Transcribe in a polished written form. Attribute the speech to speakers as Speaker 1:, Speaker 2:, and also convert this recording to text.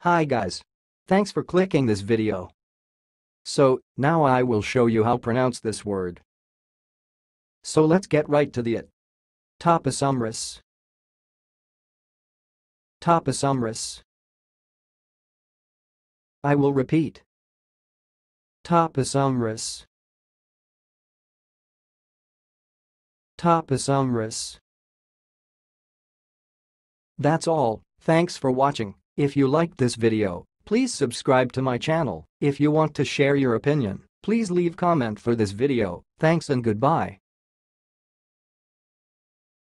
Speaker 1: Hi guys. Thanks for clicking this video. So, now I will show you how to pronounce this word. So let's get right to it. Topisomerase. Topisomerase. I will repeat. Topisomerase. Topisomerase. That's all. Thanks for watching. If you liked this video, please subscribe to my channel. If you want to share your opinion, please leave comment for this video. Thanks and goodbye.